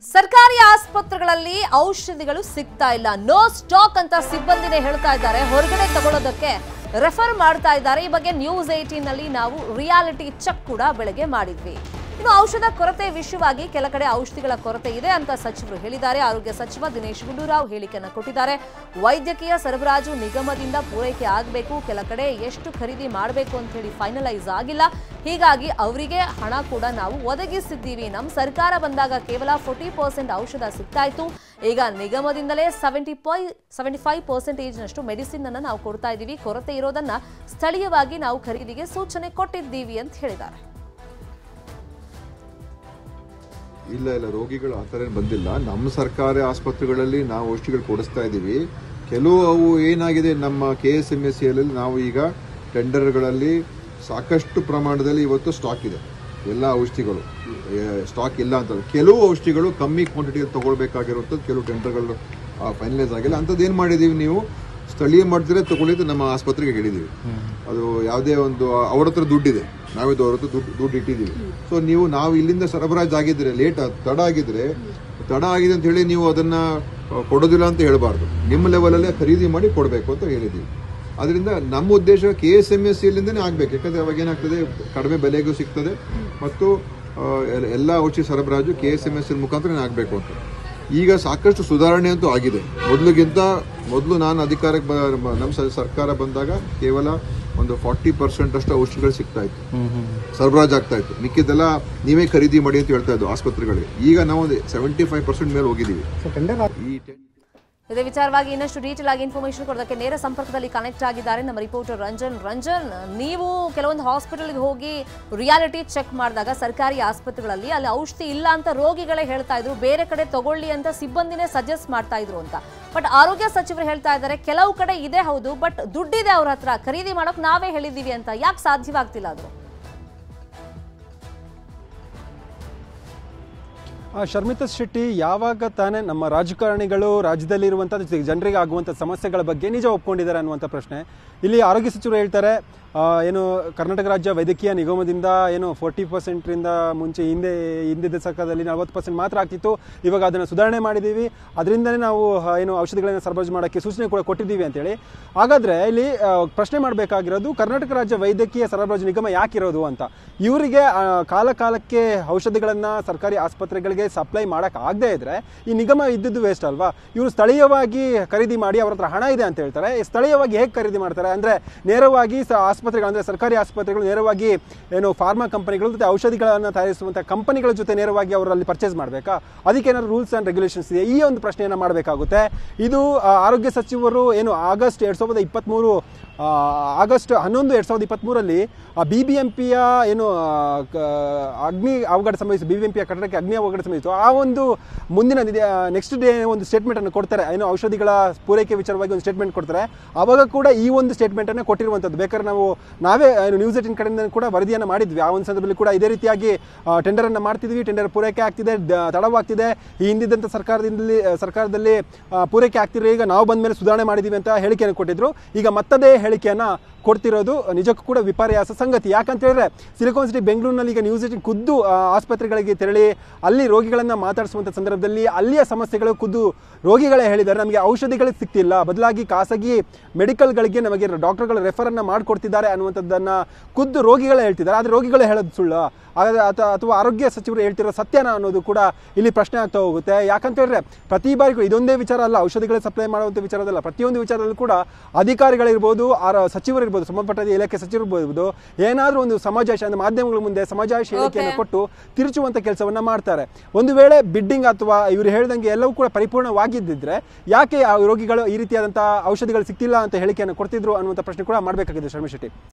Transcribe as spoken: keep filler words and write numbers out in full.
ಸರ್ಕಾರಿ ಆಸ್ಪತ್ರೆಗಳಲ್ಲಿ ಔಷಧಿಗಳು ಸಿಗ್ತಾ ಇಲ್ಲ, ನೋ ಸ್ಟಾಕ್ ಅಂತ ಸಿಬ್ಬಂದಿನೇ ಹೇಳ್ತಾ ಇದ್ದಾರೆ. ಹೊರಗಡೆ ತಗೊಳ್ಳೋದಕ್ಕೆ ರೆಫರ್ ಮಾಡ್ತಾ ಇದ್ದಾರೆ. ಈ ಬಗ್ಗೆ ನ್ಯೂಸ್ ಏಟೀನ್ ನಲ್ಲಿ ನಾವು ರಿಯಾಲಿಟಿ ಚೆಕ್ ಕೂಡ ಬೆಳಗ್ಗೆ ಮಾಡಿದ್ವಿ. ಇನ್ನು ಔಷಧ ಕೊರತೆ ವಿಷಯವಾಗಿ ಕೆಲ ಕಡೆ ಔಷಧಿಗಳ ಕೊರತೆ ಇದೆ ಅಂತ ಸಚಿವರು ಹೇಳಿದ್ದಾರೆ. ಆರೋಗ್ಯ ಸಚಿವ ದಿನೇಶ್ ಗುಂಡೂರಾವ್ ಹೇಳಿಕೆಯನ್ನು ಕೊಟ್ಟಿದ್ದಾರೆ. ವೈದ್ಯಕೀಯ ಸರಬರಾಜು ನಿಗಮದಿಂದ ಪೂರೈಕೆ ಆಗಬೇಕು, ಕೆಲ ಕಡೆ ಎಷ್ಟು ಖರೀದಿ ಮಾಡಬೇಕು ಅಂತ ಹೇಳಿ ಫೈನಲೈಸ್ ಆಗಿಲ್ಲ. ಹೀಗಾಗಿ ಅವರಿಗೆ ಹಣ ಕೂಡ ನಾವು ಒದಗಿಸಿದ್ದೀವಿ. ನಮ್ಮ ಸರ್ಕಾರ ಬಂದಾಗ ಕೇವಲ ಫೋರ್ಟಿ ಪರ್ಸೆಂಟ್ ಔಷಧ ಸಿಗ್ತಾ ಇತ್ತು, ಈಗ ನಿಗಮದಿಂದಲೇ ಸೆವೆಂಟಿ ಪೈ ಸೆವೆಂಟಿ ಫೈವ್ ಪರ್ಸೆಂಟೇಜ್ ನಷ್ಟು ಮೆಡಿಸಿನ್ ಅನ್ನು ನಾವು ಕೊಡ್ತಾ ಇದ್ದೀವಿ. ಕೊರತೆ ಇರೋದನ್ನ ಸ್ಥಳೀಯವಾಗಿ ನಾವು ಖರೀದಿಗೆ ಸೂಚನೆ ಕೊಟ್ಟಿದ್ದೀವಿ ಅಂತ ಹೇಳಿದ್ದಾರೆ. ಇಲ್ಲ ಇಲ್ಲ ರೋಗಿಗಳು ಆ ಥರ ಬಂದಿಲ್ಲ. ನಮ್ಮ ಸರ್ಕಾರಿ ಆಸ್ಪತ್ರೆಗಳಲ್ಲಿ ನಾವು ಔಷಧಿಗಳು ಕೊಡಿಸ್ತಾ ಇದ್ದೀವಿ. ಕೆಲವು ಅವು ಏನಾಗಿದೆ, ನಮ್ಮ ಕೆ ಎಸ್ ಎಮ್ ಎಸ್ ಸಿಯಲ್ಲಿ ನಾವು ಈಗ ಟೆಂಡರ್ಗಳಲ್ಲಿ ಸಾಕಷ್ಟು ಪ್ರಮಾಣದಲ್ಲಿ ಇವತ್ತು ಸ್ಟಾಕ್ ಇದೆ. ಎಲ್ಲ ಔಷಧಿಗಳು ಸ್ಟಾಕ್ ಇಲ್ಲ ಅಂತ, ಕೆಲವು ಔಷಧಿಗಳು ಕಮ್ಮಿ ಕ್ವಾಂಟಿಟಿಯಲ್ಲಿ ತೊಗೊಳ್ಬೇಕಾಗಿರುವಂಥದ್ದು ಕೆಲವು ಟೆಂಡರ್ಗಳು ಫೈನಲೈಸ್ ಆಗಿಲ್ಲ. ಅಂಥದ್ದು ಏನು ಮಾಡಿದ್ದೀವಿ, ನೀವು ಸ್ಥಳೀಯ ಮಟ್ಟದಲ್ಲಿ ತಗೊಳ್ಳಿದ್ದು ನಮ್ಮ ಆಸ್ಪತ್ರೆಗೆ ಹೇಳಿದ್ದೀವಿ. ಅದು ಯಾವುದೇ ಒಂದು ಅವ್ರ ಹತ್ರ ದುಡ್ಡಿದೆ, ನಾವಿದು ಅವ್ರ ಹತ್ರ ದುಡ್ಡು ದುಡ್ಡು ಇಟ್ಟಿದ್ದೀವಿ. ಸೊ ನೀವು ನಾವು ಇಲ್ಲಿಂದ ಸರಬರಾಜು ಆಗಿದ್ರೆ, ಲೇಟ್ ತಡ ಆಗಿದ್ರೆ ತಡ ಆಗಿದೆ ಅಂತ ಹೇಳಿ ನೀವು ಅದನ್ನು ಕೊಡೋದಿಲ್ಲ ಅಂತ ಹೇಳಬಾರ್ದು. ನಿಮ್ಮ ಲೆವೆಲಲ್ಲೇ ಖರೀದಿ ಮಾಡಿ ಕೊಡಬೇಕು ಅಂತ ಹೇಳಿದ್ದೀವಿ. ಅದರಿಂದ ನಮ್ಮ ಉದ್ದೇಶ ಕೆ ಎಸ್ ಎಮ್ ಎಸ್ ಸಿಯಲ್ಲಿಂದನೇ ಆಗಬೇಕು. ಯಾಕಂದರೆ ಅವಾಗ ಏನಾಗ್ತದೆ, ಕಡಿಮೆ ಬೆಲೆಗೂ ಸಿಗ್ತದೆ ಮತ್ತು ಎಲ್ಲ ಔಷಧಿ ಸರಬರಾಜು K S M S C ಮುಖಾಂತರ ಆಗಬೇಕು ಅಂತ. ಈಗ ಸಾಕಷ್ಟು ಸುಧಾರಣೆ ಅಂತೂ ಆಗಿದೆ. ಮೊದಲಿಗಿಂತ ಮೊದಲು ನಾನು ಅಧಿಕಾರಕ್ಕೆ ಬ ನಮ್ಮ ಸರ್ಕಾರ ಬಂದಾಗ ಕೇವಲ ಒಂದು ಫಾರ್ಟಿ ಪರ್ಸೆಂಟ್ ಅಷ್ಟು ಔಷಧಿಗಳು ಸಿಗ್ತಾ ಇತ್ತು, ಸರಬರಾಜು ಆಗ್ತಾ ಇತ್ತು. ಮಿಕ್ಕಿದ್ದೆಲ್ಲ ನೀವೇ ಖರೀದಿ ಮಾಡಿ ಅಂತ ಹೇಳ್ತಾ ಇದ್ದು ಆಸ್ಪತ್ರೆಗಳಿಗೆ. ಈಗ ನಾವು ಸೆವೆಂಟಿ ಫೈವ್ ಪರ್ಸೆಂಟ್ ಮೇಲೆ ಹೋಗಿದ್ದೀವಿ. ಈ ಇದೇ ವಿಚಾರವಾಗಿ ಇನ್ನಷ್ಟು ಡೀಟೇಲ್ ಆಗಿ ಇನ್ಫಾರ್ಮೇಶನ್ ಕೊಡೋದಕ್ಕೆ ನೇರ ಸಂಪರ್ಕದಲ್ಲಿ ಕನೆಕ್ಟ್ ಆಗಿದ್ದಾರೆ ನಮ್ಮ ರಿಪೋರ್ಟರ್ ರಂಜನ್. ರಂಜನ್, ನೀವು ಕೆಲವೊಂದು ಹಾಸ್ಪಿಟಲ್ಗೆ ಹೋಗಿ ರಿಯಾಲಿಟಿ ಚೆಕ್ ಮಾಡಿದಾಗ ಸರ್ಕಾರಿ ಆಸ್ಪತ್ರೆಗಳಲ್ಲಿ ಅಲ್ಲಿ ಔಷಧಿ ಇಲ್ಲ ಅಂತ ರೋಗಿಗಳೇ ಹೇಳ್ತಾ ಇದ್ರು, ಬೇರೆ ಕಡೆ ತಗೊಳ್ಳಿ ಅಂತ ಸಿಬ್ಬಂದಿನೇ ಸಜೆಸ್ಟ್ ಮಾಡ್ತಾ ಇದ್ರು ಅಂತ. ಬಟ್ ಆರೋಗ್ಯ ಸಚಿವರು ಹೇಳ್ತಾ ಇದ್ದಾರೆ ಕೆಲವು ಕಡೆ ಇದೆ ಹೌದು, ಬಟ್ ದುಡ್ಡಿದೆ ಅವ್ರ ಹತ್ರ, ಖರೀದಿ ಮಾಡೋಕೆ ನಾವೇ ಹೇಳಿದ್ದೀವಿ ಅಂತ. ಯಾಕೆ ಸಾಧ್ಯವಾಗ್ತಿಲ್ಲ ಅದು? ಶರ್ಮಿತಾ ಶೆಟ್ಟಿ, ಯಾವಾಗ ತಾನೇ ನಮ್ಮ ರಾಜಕಾರಣಿಗಳು ರಾಜ್ಯದಲ್ಲಿರುವಂಥ ಜನರಿಗೆ ಆಗುವಂಥ ಸಮಸ್ಯೆಗಳ ಬಗ್ಗೆ ನಿಜ ಒಪ್ಕೊಂಡಿದ್ದಾರೆ ಅನ್ನುವಂಥ ಪ್ರಶ್ನೆ ಇಲ್ಲಿ ಆರೋಗ್ಯ ಸಚಿವರು ಹೇಳ್ತಾರೆ. ಏನು ಕರ್ನಾಟಕ ರಾಜ್ಯ ವೈದ್ಯಕೀಯ ನಿಗಮದಿಂದ ಏನು ಫೋರ್ಟಿ ಪರ್ಸೆಂಟ್ರಿಂದ ಮುಂಚೆ ಹಿಂದೆ ಹಿಂದಿದ್ದ ಸರ್ಕಾರದಲ್ಲಿ ನಲ್ವತ್ತು ಪರ್ಸೆಂಟ್ ಮಾತ್ರ ಆಗ್ತಿತ್ತು, ಇವಾಗ ಅದನ್ನು ಸುಧಾರಣೆ ಮಾಡಿದ್ದೀವಿ, ಅದರಿಂದನೇ ನಾವು ಏನು ಔಷಧಿಗಳನ್ನು ಸರಬರಾಜು ಮಾಡೋಕ್ಕೆ ಸೂಚನೆ ಕೂಡ ಕೊಟ್ಟಿದ್ದೀವಿ ಅಂತೇಳಿ. ಹಾಗಾದರೆ ಇಲ್ಲಿ ಪ್ರಶ್ನೆ ಮಾಡಬೇಕಾಗಿರೋದು, ಕರ್ನಾಟಕ ರಾಜ್ಯ ವೈದ್ಯಕೀಯ ಸರಬರಾಜು ನಿಗಮ ಯಾಕಿರೋದು ಅಂತ. ಇವರಿಗೆ ಕಾಲ ಕಾಲಕ್ಕೆ ಔಷಧಿಗಳನ್ನು ಸರ್ಕಾರಿ ಆಸ್ಪತ್ರೆಗಳಿಗೆ ಸಪ್ಲೈ ಮಾಡೋಕ್ಕಾಗದೇ ಇದ್ದರೆ ಈ ನಿಗಮ ಇದ್ದಿದ್ದು ವೇಸ್ಟ್ ಅಲ್ವಾ? ಇವರು ಸ್ಥಳೀಯವಾಗಿ ಖರೀದಿ ಮಾಡಿ ಅವ್ರ ಹತ್ರ ಹಣ ಇದೆ ಅಂತ ಹೇಳ್ತಾರೆ. ಸ್ಥಳೀಯವಾಗಿ ಹೇಗೆ ಖರೀದಿ ಮಾಡ್ತಾರೆ ಅಂದರೆ, ನೇರವಾಗಿ ಆಸ್ಪತ್ರೆಗಳು ಅಂದರೆ ಸರ್ಕಾರಿ ಆಸ್ಪತ್ರೆಗಳು ನೇರವಾಗಿ ಏನು ಫಾರ್ಮಾ ಕಂಪನಿಗಳು ಮತ್ತು ಔಷಧಿಗಳನ್ನು ತಯಾರಿಸುವಂಥ ಕಂಪನಿಗಳ ಜೊತೆ ನೇರವಾಗಿ ಅವರಲ್ಲಿ ಪರ್ಚೇಸ್ ಮಾಡಬೇಕಾ? ಅದಕ್ಕೆ ಏನಾದ್ರು ರೂಲ್ಸ್ ಆ್ಯಂಡ್ ರೆಗ್ಯುಲೇಷನ್ಸ್ ಇದೆ? ಈ ಒಂದು ಪ್ರಶ್ನೆಯನ್ನು ಮಾಡಬೇಕಾಗುತ್ತೆ. ಇದು ಆರೋಗ್ಯ ಸಚಿವರು ಏನು ಆಗಸ್ಟ್ ಎರಡು ಸಾವಿರದ ಇಪ್ಪತ್ತ್ಮೂರು ಆಗಸ್ಟ್ ಹನ್ನೊಂದು ಎರಡು ಸಾವಿರದ ಇಪ್ಪತ್ತ್ಮೂರಲ್ಲಿ ಬಿ ಬಿ ಎಂ ಪಿಯ ಏನು ಅಗ್ನಿ ಅವಘಡ ಸಂಭವಿಸಿತು, ಬಿ ಬಿ ಎಂ ಪಿಯ ಕಟ್ಟಡಕ್ಕೆ ಅಗ್ನಿ ಅವಘಡ ಸಂಭವಿಸಿತು, ಆ ಒಂದು ಮುಂದಿನ ನೆಕ್ಸ್ಟ್ ಡೇ ಒಂದು ಸ್ಟೇಟ್ಮೆಂಟನ್ನು ಕೊಡ್ತಾರೆ. ಏನು ಔಷಧಿಗಳ ಪೂರೈಕೆ ವಿಚಾರವಾಗಿ ಒಂದು ಸ್ಟೇಟ್ಮೆಂಟ್ ಕೊಡ್ತಾರೆ. ಆವಾಗ ಕೂಡ ಈ ಒಂದು ಸ್ಟೇಟ್ಮೆಂಟನ್ನು ಕೊಟ್ಟಿರುವಂಥದ್ದು. ಬೇಕಾದ್ರೆ ನಾವು ನಾವೇ ನ್ಯೂಸ್ ಏಟೀನ್ ಕಡೆಯಿಂದ ಕೂಡ ವರದಿಯನ್ನು ಮಾಡಿದ್ವಿ. ಆ ಒಂದು ಸಂದರ್ಭದಲ್ಲಿ ಕೂಡ ಇದೇ ರೀತಿಯಾಗಿ ಟೆಂಡರನ್ನು ಮಾಡ್ತಿದ್ವಿ, ಟೆಂಡರ್ ಪೂರೈಕೆ ಆಗ್ತಿದೆ, ತಡವಾಗ್ತಿದೆ, ಈ ಹಿಂದಿದ್ದಂಥ ಸರ್ಕಾರದಿಂದಲೇ ಸರ್ಕಾರದಲ್ಲಿ ಪೂರೈಕೆ ಆಗ್ತಿರೋ, ಈಗ ನಾವು ಬಂದ ಮೇಲೆ ಸುಧಾರಣೆ ಮಾಡಿದ್ದೀವಿ ಅಂತ ಹೇಳಿಕೆಯನ್ನು ಕೊಟ್ಟಿದ್ರು. ಈಗ ಮತ್ತದೇ ಹೇಳಿಕೆಯನ್ನು ಕೊಡ್ತಿರೋದು ನಿಜಕ್ಕೂ ಕೂಡ ವಿಪರ್ಯಾಸ ಸಂಗತಿ. ಯಾಕಂತ ಹೇಳಿದ್ರೆ, ಸಿಲಿಕಾನ್ ಸಿಟಿ ಬೆಂಗಳೂರಿನಲ್ಲಿ ಈಗ ನ್ಯೂಸ್ ಏಟೀನ್ ಖುದ್ದು ಆಸ್ಪತ್ರೆಗಳಿಗೆ ತೆರಳಿ ಅಲ್ಲಿ ರೋಗಿಗಳನ್ನು ಮಾತಾಡಿಸುವಂಥ ಸಂದರ್ಭದಲ್ಲಿ ಅಲ್ಲಿಯ ಸಮಸ್ಯೆಗಳು ಖುದ್ದು ರೋಗಿಗಳೇ ಹೇಳಿದ್ದಾರೆ. ನಮಗೆ ಔಷಧಿಗಳಿಗೆ ಸಿಗ್ತಿಲ್ಲ, ಬದಲಾಗಿ ಖಾಸಗಿ ಮೆಡಿಕಲ್ಗಳಿಗೆ ನಮಗೆ ಡಾಕ್ಟರ್ಗಳು ರೆಫರನ್ನು ಮಾಡಿಕೊಡ್ತಿದ್ದಾರೆ ಅನ್ನುವಂಥದ್ದನ್ನು ಖುದ್ದು ರೋಗಿಗಳೇ ಹೇಳ್ತಿದ್ದಾರೆ. ಆದರೆ ರೋಗಿಗಳೇ ಹೇಳೋದು ಸುಳ್ಳು ಅಥವಾ ಆರೋಗ್ಯ ಸಚಿವರು ಹೇಳ್ತಿರೋ ಸತ್ಯನ ಅನ್ನೋದು ಕೂಡ ಇಲ್ಲಿ ಪ್ರಶ್ನೆ ಆಗ್ತಾ ಹೋಗುತ್ತೆ. ಯಾಕಂತ ಹೇಳಿದ್ರೆ, ಪ್ರತಿ ಬಾರಿಗೂ ಇದೊಂದೇ ವಿಚಾರ ಅಲ್ಲ, ಔಷಧಿಗಳ ಸಪ್ಲೈ ಮಾಡುವಂಥ ವಿಚಾರದಲ್ಲ, ಪ್ರತಿಯೊಂದು ವಿಚಾರದಲ್ಲೂ ಕೂಡ ಅಧಿಕಾರಿಗಳಿರ್ಬೋದು, ಸಚಿವರು ಇರ್ಬೋದು, ಸಂಬಂಧಪಟ್ಟ ಇಲಾಖೆ ಸಚಿವರು ಇರ್ಬೋದು, ಏನಾದರೂ ಒಂದು ಸಮಾಜ ಮಾಧ್ಯಮಗಳ ಮುಂದೆ ಸಮಾಜಾಶ ಹೇಳಿಕೆಯನ್ನು ಕೊಟ್ಟು ತಿರುಚುವಂಥ ಕೆಲಸವನ್ನ ಮಾಡ್ತಾರೆ. ಒಂದು ವೇಳೆ ಬಿಡ್ಡಿಂಗ್ ಅಥವಾ ಇವರು ಹೇಳ್ದಂಗೆ ಎಲ್ಲವೂ ಕೂಡ ಪರಿಪೂರ್ಣವಾಗಿದ್ದಿದ್ರೆ ಯಾಕೆ ಆ ರೋಗಿಗಳು ಈ ರೀತಿಯಾದಂತಹ ಔಷಧಿಗಳು ಸಿಗ್ತಿಲ್ಲ ಅಂತ ಹೇಳಿಕೆಯನ್ನು ಕೊಡ್ತಿದ್ರು ಅನ್ನುವಂಥ ಪ್ರಶ್ನೆ ಕೂಡ ಮಾಡಬೇಕಾಗಿದೆ ಶರ್ಮಿ ಶೆಟ್ಟಿ.